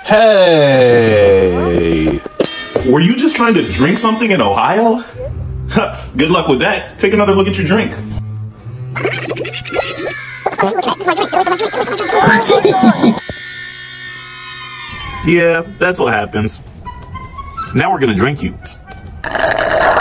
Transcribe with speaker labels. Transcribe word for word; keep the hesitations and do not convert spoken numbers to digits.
Speaker 1: Hey!
Speaker 2: Were you just trying to drink something in Ohio? Good luck with that. Take another look at your drink.
Speaker 1: Yeah, that's what happens. Now we're gonna drink you.